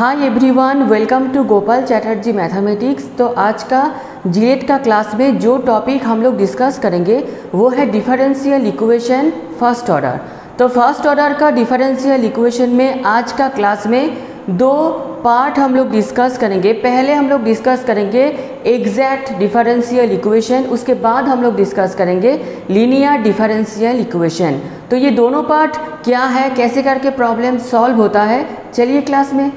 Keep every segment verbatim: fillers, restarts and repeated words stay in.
Hi everyone, welcome to Gopal Chatterjee mathematics. तो आज का जीएट का क्लास में जो टॉपिक हम लोग डिस्कस करेंगे वो है डिफरेंशियल इक्वेशन फर्स्ट ऑर्डर। तो फर्स्ट ऑर्डर का डिफरेंशियल इक्वेशन में आज का क्लास में दो पार्ट हम लोग डिस्कस करेंगे। पहले हम लोग डिस्कस करेंगे एग्जैक्ट डिफरेंशियल इक्वेशन, उसके बाद हम लोग डिस्कस करेंगे लीनियर डिफरेंशियल इक्वेशन। तो ये दोनों पार्ट क्या है, कैसे करके प्रॉब्लम सॉल्व होता है, चलिए क्लास में।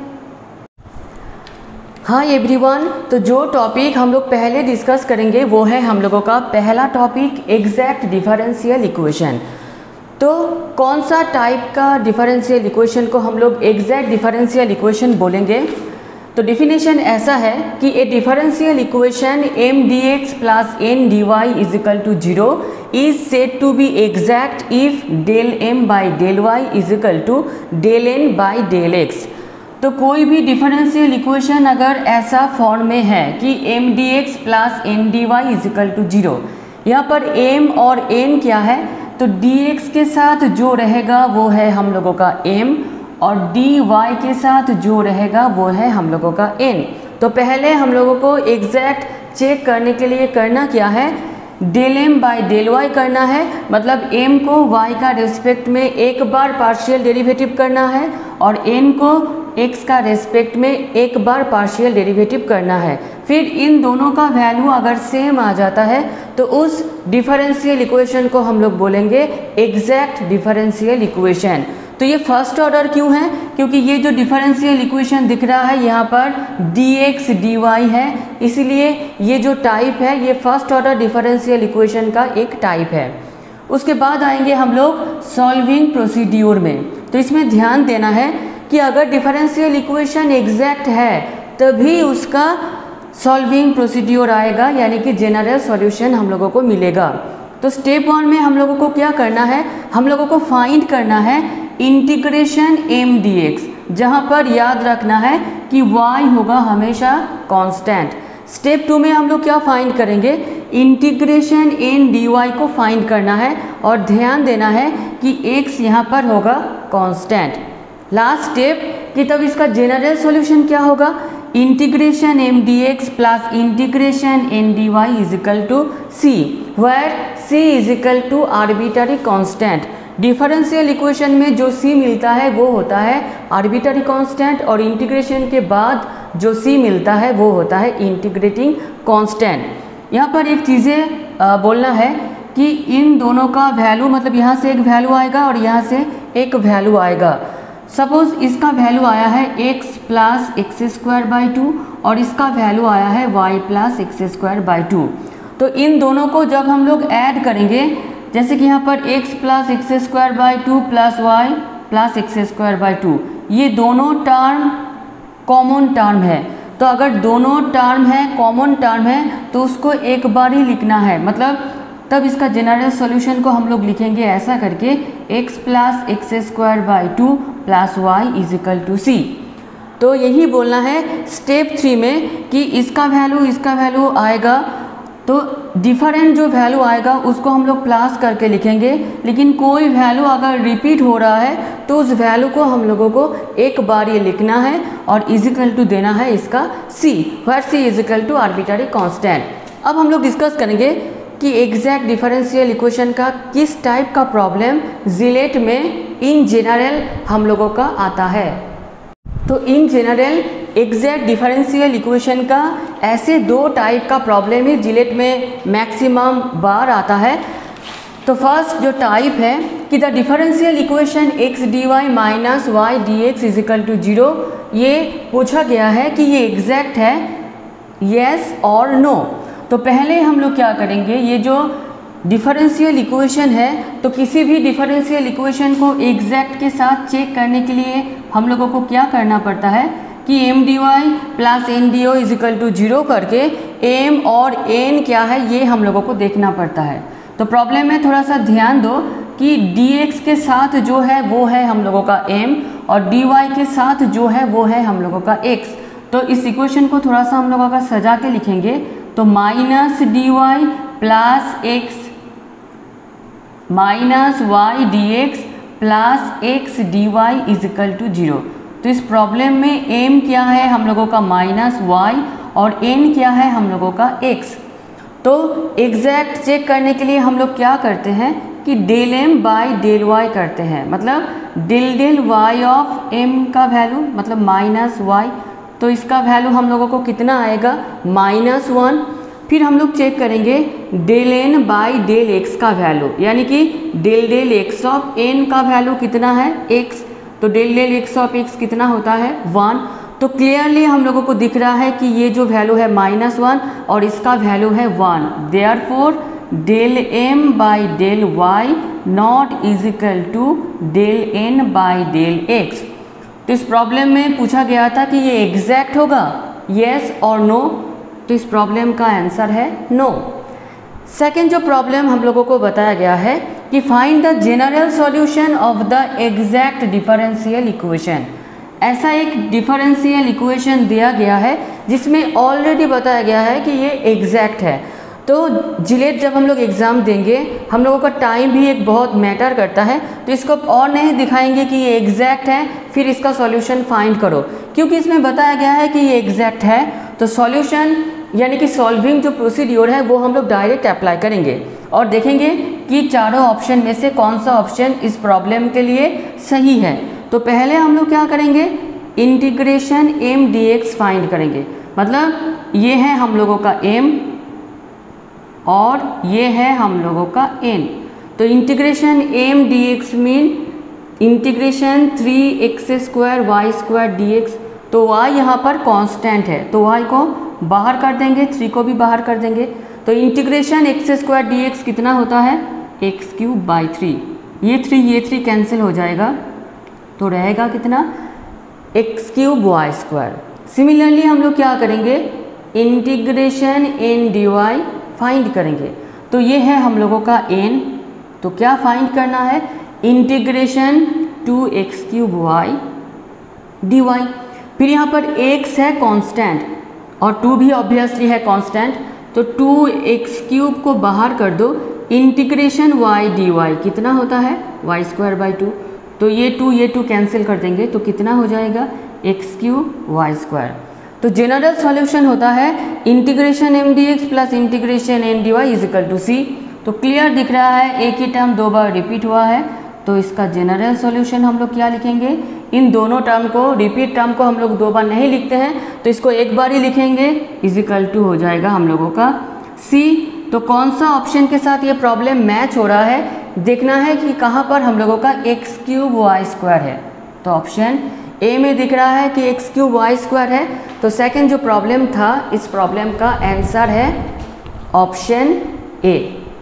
हाँ एवरीवन, तो जो टॉपिक हम लोग पहले डिस्कस करेंगे वो है हम लोगों का पहला टॉपिक एग्जैक्ट डिफरेंशियल इक्वेशन। तो कौन सा टाइप का डिफरेंशियल इक्वेशन को हम लोग एग्जैक्ट डिफरेंशियल इक्वेशन बोलेंगे? तो डिफिनेशन ऐसा है कि a differential equation M d x plus N d y is equal to zero is said to be exact if del M by del y is equal to del N by del x. तो कोई भी differential equation अगर ऐसा form में है कि M d x plus N d y is equal to zero, यहाँ पर m और n क्या है, तो dx के साथ जो रहेगा वो है हम लोगों का m और dy के साथ जो रहेगा वो है हम लोगों का n। तो पहले हम लोगों को एग्जैक्ट चेक करने के लिए करना क्या है, del M by del y करना है। मतलब m को y का रेस्पेक्ट में एक बार पार्शियल डेरिवेटिव करना है और n को x का रेस्पेक्ट में एक बार पार्शियल डेरिवेटिव करना है। फिर इन दोनों का वैल्यू अगर सेम आ जाता है तो उस डिफरेंशियल इक्वेशन को हम लोग बोलेंगे एग्जैक्ट डिफरेंशियल इक्वेशन। तो ये फर्स्ट ऑर्डर क्यों है, क्योंकि ये जो डिफरेंशियल इक्वेशन दिख रहा है यहाँ पर dx dy है, इसलिए ये जो टाइप है ये फर्स्ट ऑर्डर डिफरेंशियल इक्वेशन का एक टाइप है। उसके बाद आएंगे हम लोग सॉल्विंग प्रोसीड्यूर में। तो इसमें ध्यान देना है कि अगर डिफरेंशियल इक्वेशन एग्जैक्ट है तभी उसका सॉल्विंग प्रोसीड्यूर आएगा, यानी कि जनरल सॉल्यूशन हम लोगों को मिलेगा। तो स्टेप वन में हम लोगों को क्या करना है, हम लोगों को फाइंड करना है इंटीग्रेशन एम डी एक्स, जहाँ पर याद रखना है कि y होगा हमेशा कांस्टेंट। स्टेप टू में हम लोग क्या फाइंड करेंगे, इंटीग्रेशन एन डी वाई को फाइंड करना है और ध्यान देना है कि x यहाँ पर होगा कांस्टेंट। लास्ट स्टेप कि तब इसका जनरल सॉल्यूशन क्या होगा, integration M d x plus integration N d y is equal to c, where c is equal to arbitrary constant. Differential equation में जो c मिलता है वो होता है आर्बिट्ररी कांस्टेंट और इंटीग्रेशन के बाद जो c मिलता है वो होता है इंटीग्रेटिंग कांस्टेंट। यहाँ पर एक चीज़ें बोलना है कि इन दोनों का वैल्यू, मतलब यहाँ से एक वैल्यू आएगा और यहाँ से एक वैल्यू आएगा। सपोज इसका वैल्यू आया है x plus x square by two और इसका वैल्यू आया है y plus x square by two. तो इन दोनों को जब हम लोग ऐड करेंगे, जैसे कि यहाँ पर x plus x square by two plus y plus x square by two, ये दोनों टर्म कॉमन टर्म है। तो अगर दोनों टर्म है कॉमन टर्म है तो उसको एक बार ही लिखना है, मतलब तब इसका जनरल सॉल्यूशन को हम लोग लिखेंगे ऐसा करके x plus x square by two plus y is equal to c. तो यही बोलना है स्टेप थ्री में कि इसका वैल्यू इसका वैल्यू आएगा, तो डिफरेंट जो वैल्यू आएगा उसको हम लोग प्लस करके लिखेंगे। लेकिन कोई वैल्यू अगर रिपीट हो रहा है तो उस वैल्यू को हम लोगों को एक बार ये लिखना है और इज इक्वल टू देना है इसका c, where c is equal to arbitrary constant. अब हम लोग डिस्कस करेंगे कि एग्जैक्ट डिफरेंशियल इक्वेशन का किस टाइप का प्रॉब्लम जिलेट में इन जनरल हम लोगों का आता है। तो इन जनरल एग्जैक्ट डिफरेंशियल इक्वेशन का ऐसे दो टाइप का प्रॉब्लम ही जिलेट में मैक्सिमम बार आता है। तो फर्स्ट जो टाइप है कि the differential equation x d y minus y d x is equal to zero, ये पूछा गया है कि ये एग्जैक्ट है, येस और नो। तो पहले हम लोग क्या करेंगे, ये जो डिफरेंशियल इक्वेशन है तो किसी भी डिफरेंशियल इक्वेशन को एग्जैक्ट के साथ चेक करने के लिए हम लोगों को क्या करना पड़ता है कि M d y plus N d o is equal to zero करके एम और एन क्या है ये हम लोगों को देखना पड़ता है। तो प्रॉब्लम में थोड़ा सा ध्यान दो कि डी एक्स के साथ जो है वो है हम लोगों का m और डी वाई के साथ जो है वो है हम लोगों का x। तो इस इक्वेशन को थोड़ा सा हम लोग अगर सजा के लिखेंगे तो minus d y plus x minus y d x plus x d y is equal to zero. तो इस प्रॉब्लम में एम क्या है हम लोगों का माइनस वाई और एन क्या है हम लोगों का एक्स। तो एग्जैक्ट चेक करने के लिए हम लोग क्या करते हैं कि del M by del y करते हैं, मतलब del del y of M का वैल्यू मतलब माइनस वाई, तो इसका वैल्यू हम लोगों को कितना आएगा माइनस वन। फिर हम लोग चेक करेंगे del N by del x का वैल्यू, यानी कि del del x of N का वैल्यू कितना है एक्स, तो del del x of x कितना होता है वन। तो क्लियरली हम लोगों को दिख रहा है कि ये जो वैल्यू है माइनस वन और इसका वैल्यू है one, therefore del M by del y not is equal to del N by del x. तो इस प्रॉब्लम में पूछा गया था कि ये एग्जैक्ट होगा येस और नो, तो इस प्रॉब्लम का आंसर है नो। सेकेंड जो प्रॉब्लम हम लोगों को बताया गया है कि find the general solution of the exact differential equation. ऐसा एक डिफरेंशियल इक्वेशन दिया गया है जिसमें ऑलरेडी बताया गया है कि ये एग्जैक्ट है। तो जिलेट जब हम लोग एग्ज़ाम देंगे हम लोगों का टाइम भी एक बहुत मैटर करता है, तो इसको और नहीं दिखाएंगे कि ये एग्जैक्ट है फिर इसका सॉल्यूशन फाइंड करो, क्योंकि इसमें बताया गया है कि ये एग्जैक्ट है। तो सॉल्यूशन यानी कि सॉल्विंग जो प्रोसीड्योर है वो हम लोग डायरेक्ट अप्लाई करेंगे और देखेंगे कि चारों ऑप्शन में से कौन सा ऑप्शन इस प्रॉब्लम के लिए सही है। तो पहले हम लोग क्या करेंगे integration M d x find करेंगे, मतलब ये है हम लोगों का m और ये है हम लोगों का n। तो integration M d x mean integration three x square y square d x. तो y यहाँ पर कांस्टेंट है तो y को बाहर कर देंगे, थ्री को भी बाहर कर देंगे। तो integration x square d x कितना होता है एक्स क्यूब बाई थ्री, ये थ्री ये थ्री कैंसिल हो जाएगा तो रहेगा कितना x cube y square. Similarly हम लोग क्या करेंगे integration N d y find करेंगे। तो ये है हम लोगों का n, तो क्या फाइंड करना है integration two x cube y d y. फिर यहाँ पर x है कांस्टेंट और टू भी ऑब्वियसली है कांस्टेंट, तो टू एक्स क्यूब को बाहर कर दो, इंटीग्रेशन y डी वाई कितना होता है वाई स्क्वायर बाई टू। तो ये टू ये टू कैंसिल कर देंगे तो कितना हो जाएगा एक्स क्यूब वाई स्क्वायर। तो जनरल सॉल्यूशन होता है integration M d x plus integration N d y is equal to c. तो क्लियर दिख रहा है एक ही टर्म दो बार रिपीट हुआ है, तो इसका जनरल सॉल्यूशन हम लोग क्या लिखेंगे इन दोनों टर्म को, रिपीट टर्म को हम लोग दो बार नहीं लिखते हैं तो इसको एक बार ही लिखेंगे, इज इक्वल टू हो जाएगा हम लोगों का सी। तो कौन सा ऑप्शन के साथ ये प्रॉब्लम मैच हो रहा है देखना है कि कहाँ पर हम लोगों का एक्स क्यूब वाई स्क्वायर है। तो ऑप्शन ए में दिख रहा है कि एक्स क्यूब वाई स्क्वायर है, तो सेकंड जो प्रॉब्लम था इस प्रॉब्लम का आंसर है ऑप्शन ए।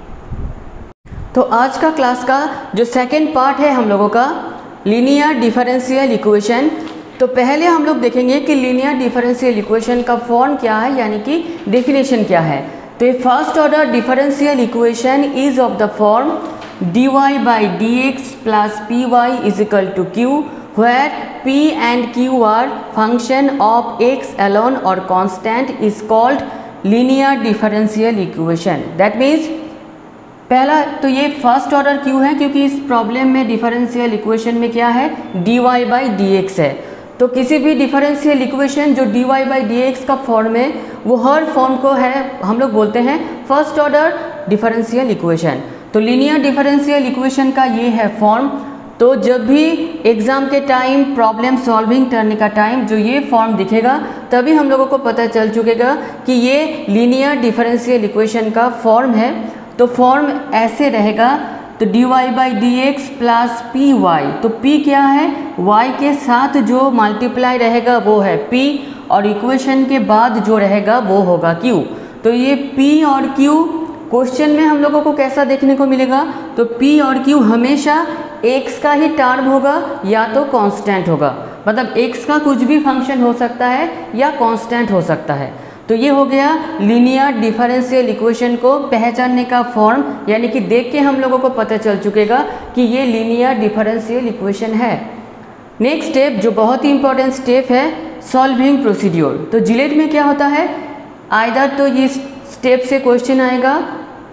तो आज का क्लास का जो सेकंड पार्ट है हम लोगों का लीनियर डिफरेंशियल इक्वेशन। तो पहले हम लोग देखेंगे कि लीनियर डिफरेंशियल इक्वेशन का फॉर्म क्या है यानी कि डेफिनेशन क्या है। तो ये first order differential equation is of the form d y by d x plus P y is equal to Q where p and q are function of x alone or constant is called linear differential equation। that means पहला तो ये first order क्यों है क्योंकि इस problem में differential equation में क्या है dy बाई डी एक्स है। तो किसी भी डिफरेंशियल इक्वेशन जो dy बाई डी एक्स का फॉर्म है वो हर फॉर्म को है हम लोग बोलते हैं फर्स्ट ऑर्डर डिफरेंशियल इक्वेशन। तो लीनियर डिफरेंशियल इक्वेशन का ये है फॉर्म। तो जब भी एग्ज़ाम के टाइम प्रॉब्लम सॉल्विंग करने का टाइम जो ये फॉर्म दिखेगा तभी हम लोगों को पता चल चुकेगा कि ये लीनियर डिफरेंशियल इक्वेशन का फॉर्म है। तो फॉर्म ऐसे रहेगा तो d y by d x plus P y, तो पी क्या है वाई के साथ जो मल्टीप्लाई रहेगा वो है पी और इक्वेशन के बाद जो रहेगा वो होगा क्यू। तो ये पी और क्यू क्वेश्चन में हम लोगों को कैसा देखने को मिलेगा तो p और q हमेशा x का ही टर्म होगा या तो कांस्टेंट होगा, मतलब x का कुछ भी फंक्शन हो सकता है या कांस्टेंट हो सकता है। तो ये हो गया लीनियर डिफरेंशियल इक्वेशन को पहचानने का फॉर्म, यानी कि देख के हम लोगों को पता चल चुकेगा कि ये लीनियर डिफरेंशियल इक्वेशन है। नेक्स्ट स्टेप जो बहुत ही इंपॉर्टेंट स्टेप है सॉल्विंग प्रोसीड्योर। तो जिलेट में क्या होता है आइदर तो ये स्टेप से क्वेश्चन आएगा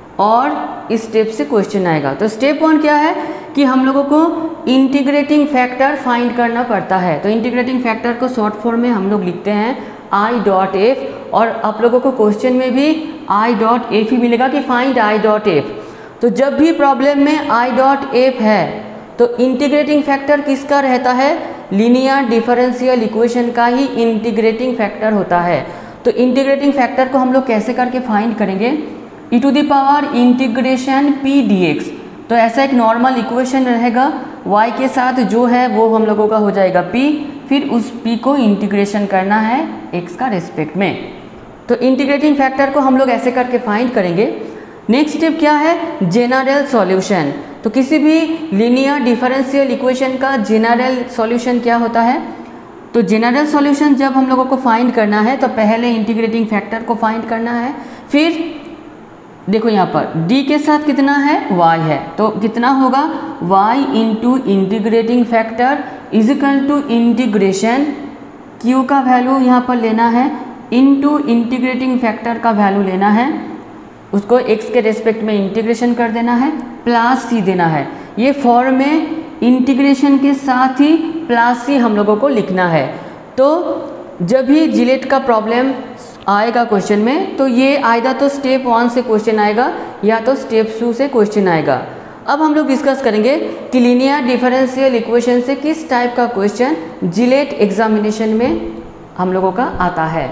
और इस स्टेप से क्वेश्चन आएगा। तो स्टेप वन क्या है कि हम लोगों को इंटीग्रेटिंग फैक्टर फाइंड करना पड़ता है। तो इंटीग्रेटिंग फैक्टर को शॉर्ट फॉर्म में हम लोग लिखते हैं आई डॉट एफ, और आप लोगों को क्वेश्चन में भी आई डॉट एफ ही मिलेगा कि फाइंड आई डॉट एफ। तो जब भी प्रॉब्लम में आई डॉट एफ है तो इंटीग्रेटिंग फैक्टर किसका रहता है, लीनियर डिफरेंशियल इक्वेशन का ही इंटीग्रेटिंग फैक्टर होता है। तो इंटीग्रेटिंग फैक्टर को हम लोग कैसे करके फाइंड करेंगे, e to the power integration P d x. तो ऐसा एक नॉर्मल इक्वेशन रहेगा, y के साथ जो है वो हम लोगों का हो जाएगा p, फिर उस p को इंटीग्रेशन करना है x का रिस्पेक्ट में। तो इंटीग्रेटिंग फैक्टर को हम लोग ऐसे करके फाइंड करेंगे। नेक्स्ट स्टेप क्या है, जेनरल सॉल्यूशन। तो किसी भी लीनियर डिफरेंशियल इक्वेशन का जेनरल सॉल्यूशन क्या होता है, तो जेनरल सॉल्यूशन जब हम लोगों को फाइंड करना है तो पहले इंटीग्रेटिंग फैक्टर को फाइंड करना है। फिर देखो यहाँ पर d के साथ कितना है, y है, तो कितना होगा y into integrating factor is equal to integration q का वैल्यू यहाँ पर लेना है इंटू इंटीग्रेटिंग फैक्टर का वैल्यू लेना है, उसको x के रेस्पेक्ट में इंटीग्रेशन कर देना है, प्लस c देना है। ये फॉर्म में इंटीग्रेशन के साथ ही प्लस c हम लोगों को लिखना है। तो जब भी जिलेट का प्रॉब्लम आएगा क्वेश्चन में तो ये आएगा तो स्टेप वन से क्वेश्चन आएगा या तो स्टेप टू से क्वेश्चन आएगा। अब हम लोग डिस्कस करेंगे कि लीनियर डिफरेंशियल इक्वेशन से किस टाइप का क्वेश्चन जिलेट एग्जामिनेशन में हम लोगों का आता है।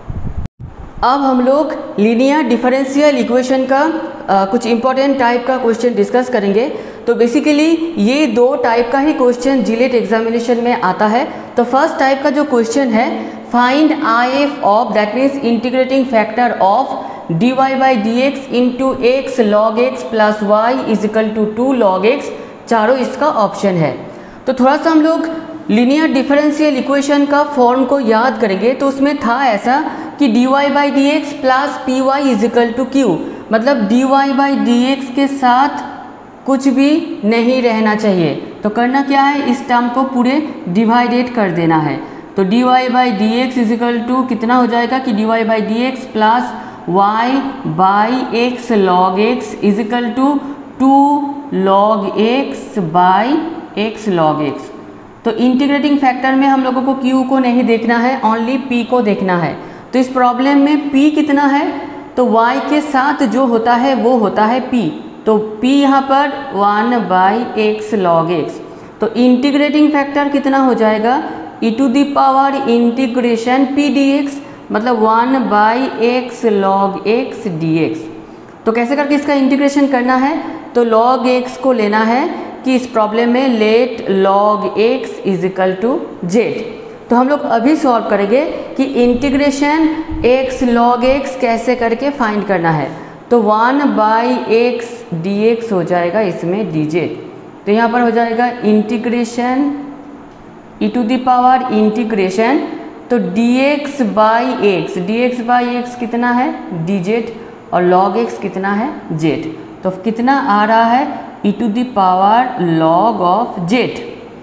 अब हम लोग लीनियर डिफरेंशियल इक्वेशन का आ, कुछ इंपॉर्टेंट टाइप का क्वेश्चन डिस्कस करेंगे। तो बेसिकली ये दो टाइप का ही क्वेश्चन जिलेट एग्जामिनेशन में आता है। तो फर्स्ट टाइप का जो क्वेश्चन है, find I F of, that means integrating factor of d y by d x into x log x plus y is equal to two log x, चारों इसका option है। तो थोड़ा सा हम लोग लीनियर डिफरेंशियल इक्वेशन का फॉर्म को याद करेंगे। तो उसमें था ऐसा कि d y by d x plus P y is equal to Q, मतलब d y by d x के साथ कुछ भी नहीं रहना चाहिए। तो करना क्या है, इस टर्म को पूरे डिवाइडेड कर देना है। तो d y by d x is equal to कितना हो जाएगा कि d y by d x plus y by x log x is equal to two log x by x log x. तो इंटीग्रेटिंग फैक्टर में हम लोगों को q को नहीं देखना है, ओनली p को देखना है। तो इस प्रॉब्लम में p कितना है, तो y के साथ जो होता है वो होता है p। तो p यहाँ पर one by x log x. तो इंटीग्रेटिंग फैक्टर कितना हो जाएगा, e to the power integration P d x, मतलब one by x log x d x. तो कैसे करके इसका इंटीग्रेशन करना है, तो लॉग एक्स को लेना है कि इस प्रॉब्लम में let log x is equal to z. तो हम लोग अभी सॉल्व करेंगे कि इंटीग्रेशन एक्स लॉग एक्स कैसे करके फाइंड करना है। तो one by x d x हो जाएगा इसमें डी जेड। तो यहाँ पर हो जाएगा integration e to the power integration, तो d x by x, d x by x कितना है डी जेड, और लॉग एक्स कितना है जेड। तो कितना आ रहा है e to the power log of z.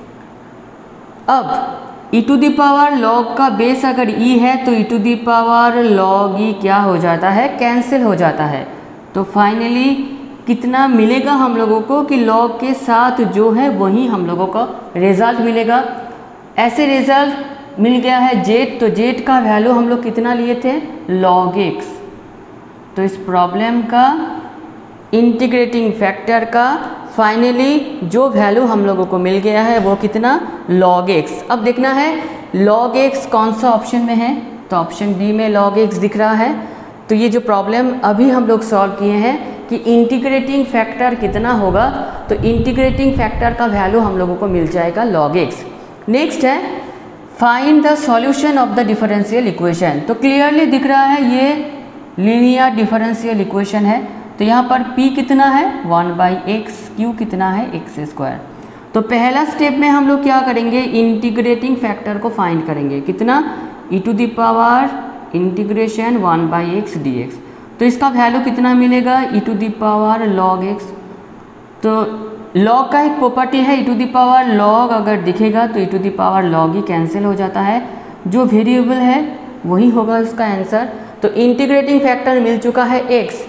अब e to the power log का बेस अगर ई है तो e to the power log e क्या हो जाता है, कैंसिल हो जाता है। तो फाइनली कितना मिलेगा हम लोगों को कि लॉग के साथ जो है वही हम लोगों का रिजल्ट मिलेगा। ऐसे रिजल्ट मिल गया है जेड, तो जेड का वैल्यू हम लोग कितना लिए थे, लॉग एक्स। तो इस प्रॉब्लम का इंटीग्रेटिंग फैक्टर का फाइनली जो वैल्यू हम लोगों को मिल गया है वो कितना, लॉग एक्स। अब देखना है लॉग एक्स कौन सा ऑप्शन में है, तो ऑप्शन बी में लॉग एक्स दिख रहा है। तो ये जो प्रॉब्लम अभी हम लोग सॉल्व किए हैं कि इंटीग्रेटिंग फैक्टर कितना होगा, तो इंटीग्रेटिंग फैक्टर का वैल्यू हम लोगों को मिल जाएगा लॉग एक्स। नेक्स्ट है find the solution of the differential equation. तो क्लियरली दिख रहा है ये लीनियर डिफरेंशियल इक्वेशन है। तो यहाँ पर p कितना है वन बाई एक्स, q कितना है एक्स स्क्वायर। तो पहला स्टेप में हम लोग क्या करेंगे, इंटीग्रेटिंग फैक्टर को फाइंड करेंगे, कितना e to the power integration one by x d x. तो इसका वैल्यू कितना मिलेगा, e to the power log x. तो लॉग का एक प्रॉपर्टी है, e to the power log अगर दिखेगा तो e to the power log ही कैंसिल हो जाता है, जो वेरिएबल है वही होगा इसका आंसर। तो इंटीग्रेटिंग फैक्टर मिल चुका है x।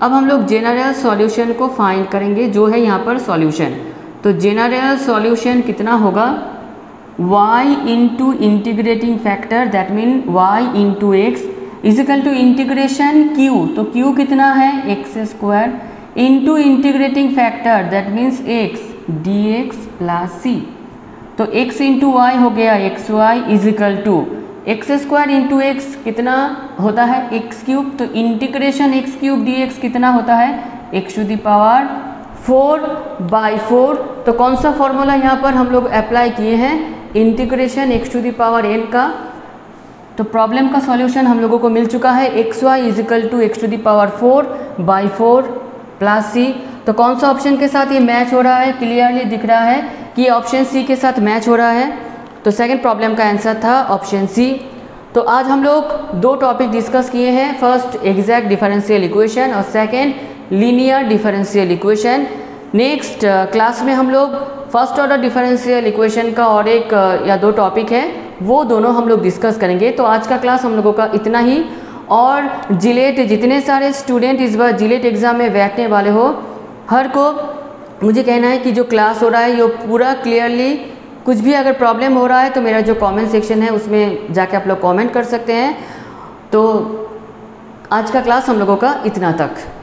अब हम लोग जनरल सॉल्यूशन को फाइंड करेंगे, जो है यहाँ पर सॉल्यूशन। तो जनरल सॉल्यूशन कितना होगा, y into integrating factor that mean y into x is equal to integration q, तो q कितना है x square into integrating factor that means x dx plus c. तो x इंटू वाई हो गया x y is equal to x square into x कितना होता है x cube, तो integration x cube d x कितना होता है x to the power four by four. तो कौन सा फॉर्मूला यहाँ पर हम लोग अप्लाई किए हैं, integration x to the power n का। तो प्रॉब्लम का सॉल्यूशन हम लोगों को मिल चुका है x y is equal to x to the power four by four plus c. तो कौन सा ऑप्शन के साथ ये मैच हो रहा है, क्लियरली दिख रहा है कि ऑप्शन सी के साथ मैच हो रहा है। तो सेकंड प्रॉब्लम का आंसर था ऑप्शन सी। तो आज हम लोग दो टॉपिक डिस्कस किए हैं, फर्स्ट एग्जैक्ट डिफरेंशियल इक्वेशन और second linear differential equation. Next class में हम लोग फर्स्ट ऑर्डर डिफरेंशियल इक्वेशन का और एक uh, या दो टॉपिक है वो दोनों हम लोग डिस्कस करेंगे। तो आज का क्लास हम लोगों का इतना ही। और जिलेट जितने सारे स्टूडेंट इस बार जिलेट एग्ज़ाम में बैठने वाले हो, हर को मुझे कहना है कि जो क्लास हो रहा है ये पूरा क्लियरली, कुछ भी अगर प्रॉब्लम हो रहा है तो मेरा जो कमेंट सेक्शन है उसमें जाके आप लोग कमेंट कर सकते हैं। तो आज का क्लास हम लोगों का इतना तक।